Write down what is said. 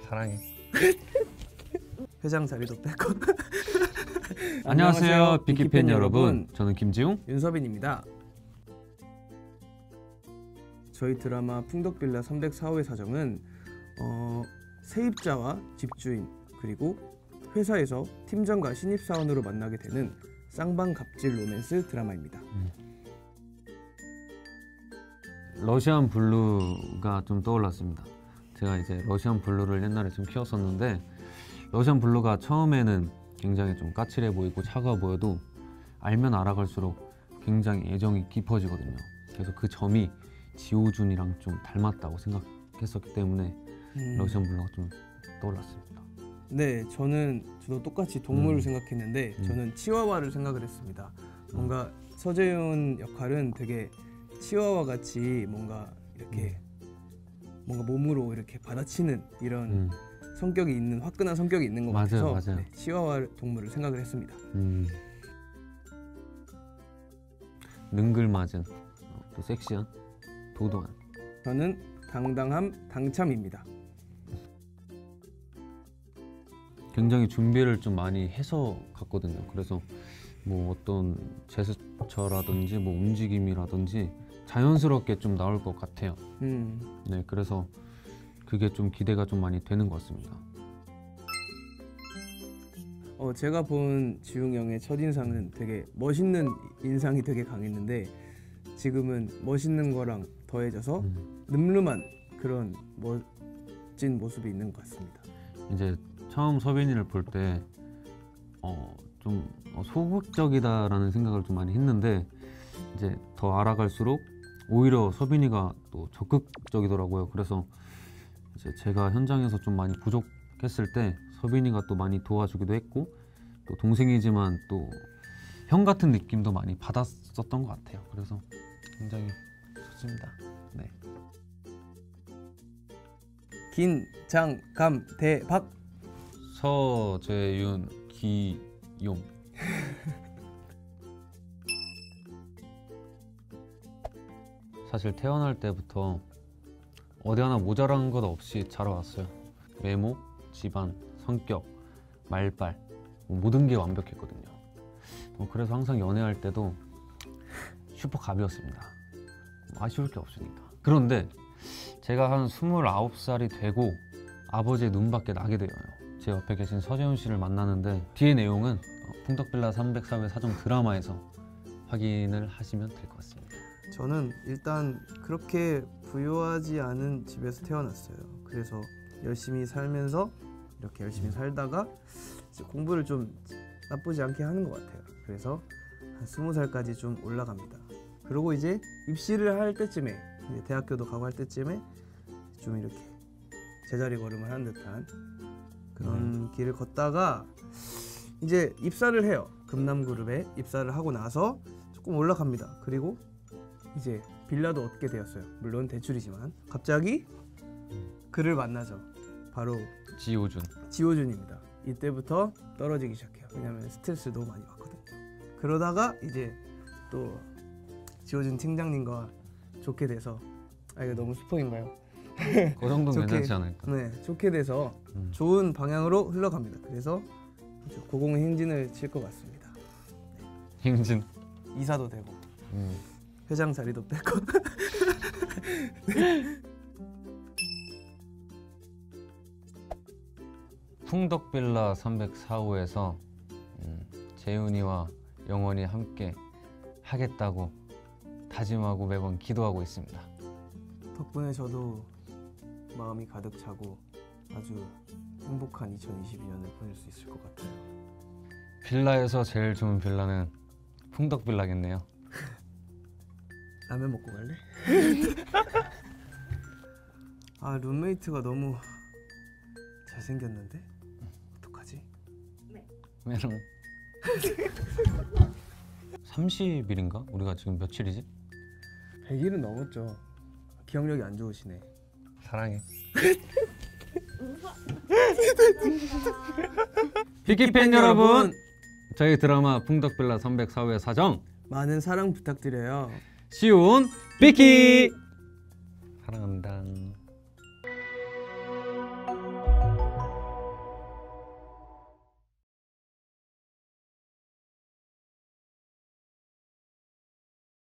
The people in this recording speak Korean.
사랑해. 회장 자리도 뺏고. 안녕하세요, 빅키팬 여러분. 저는 김지웅, 윤서빈입니다. 저희 드라마 풍덕빌라 304호의 사정은 세입자와 집주인 그리고 회사에서 팀장과 신입사원으로 만나게 되는 쌍방갑질 로맨스 드라마입니다. 러시안 블루가 좀 떠올랐습니다. 제가 이제 러시안 블루를 옛날에 좀 키웠었는데 러시안 블루가 처음에는 굉장히 좀 까칠해 보이고 차가워 보여도 알면 알아갈수록 굉장히 애정이 깊어지거든요. 그래서 그 점이 지호준이랑 좀 닮았다고 생각했었기 때문에 러시안 블루가 좀 떠올랐습니다. 네, 저도 똑같이 동물을 생각했는데 저는 치와와를 생각을 했습니다. 뭔가 서재윤 역할은 되게 치와와 같이 뭔가 이렇게 뭔가 몸으로 이렇게 받아치는 이런 성격이 있는 화끈한 성격이 있는 것 같아서 맞아요. 네, 치와와 동물을 생각을 했습니다. 능글맞은 또 섹시한 도도한. 저는 당당함 당참입니다. 굉장히 준비를 좀 많이 해서 갔거든요. 그래서 뭐 어떤 제스처라든지 뭐 움직임이라든지 자연스럽게 좀 나올 것 같아요. 네, 그래서 그게 좀 기대가 좀 많이 되는 것 같습니다. 제가 본 지웅 형의 첫인상은 되게 멋있는 인상이 되게 강했는데 지금은 멋있는 거랑 더해져서 늠름한 그런 멋진 모습이 있는 것 같습니다. 이제 처음 서빈이를 볼 때 좀 소극적이다라는 생각을 좀 많이 했는데 이제 더 알아갈수록 오히려 서빈이가 또 적극적이더라고요. 그래서 이제 제가 현장에서 좀 많이 부족했을 때 서빈이가 또 많이 도와주기도 했고 또 동생이지만 또 형 같은 느낌도 많이 받았었던 것 같아요. 그래서 굉장히 좋습니다. 네. 긴장감 대박. 서재윤 기용. 사실 태어날 때부터 어디 하나 모자란 것 없이 자라왔어요. 외모, 집안, 성격, 말빨 모든 게 완벽했거든요. 그래서 항상 연애할 때도 슈퍼갑이었습니다. 아쉬울 게 없으니까. 그런데 제가 한 29살이 되고 아버지의 눈밖에 나게 되어요. 제 옆에 계신 서재훈 씨를 만나는데 뒤의 내용은 풍덕빌라 304회 사정 드라마에서 확인을 하시면 될 것 같습니다. 저는 일단 그렇게 부유하지 않은 집에서 태어났어요. 그래서 열심히 살면서 이렇게 열심히 살다가 이제 공부를 좀 나쁘지 않게 하는 것 같아요. 그래서 한 20살까지 좀 올라갑니다. 그리고 이제 입시를 할 때쯤에 이제 대학교도 가고 할 때쯤에 좀 이렇게 제자리 걸음을 한 듯한 그런 길을 걷다가 이제 입사를 해요. 금남그룹에 입사를 하고 나서 조금 올라갑니다. 그리고 이제 빌라도 얻게 되었어요. 물론 대출이지만 갑자기 그를 만나죠. 바로 지호준입니다. 이때부터 떨어지기 시작해요. 왜냐면 스트레스를 너무 많이 받거든요. 그러다가 이제 또 지호준 팀장님과 좋게 돼서 이거 너무 스포인가요? 그 정도는 괜찮지 않을까? 네, 좋게 돼서 좋은 방향으로 흘러갑니다. 그래서 고공의 행진을 칠 것 같습니다. 행진. 이사도 되고 회장 자리도 뺏고. 풍덕빌라 304호에서 재훈이와 영원히 함께 하겠다고 다짐하고 매번 기도하고 있습니다. 덕분에 저도 마음이 가득 차고 아주 행복한 2022년을 보낼 수 있을 것 같아요. 빌라에서 제일 좋은 빌라는 풍덕빌라겠네요. 라면 먹고 갈래? 룸메이트가 너무 잘생겼는데? 어떡하지? 메롱. 30일인가? 우리가 지금 며칠이지? 100일은 넘었죠. 기억력이 안 좋으시네. 사랑해. 빅키팬 여러분, 저희 드라마 풍덕빌라 304회 사정 많은 사랑 부탁드려요. 시온 빅키 사랑합니다.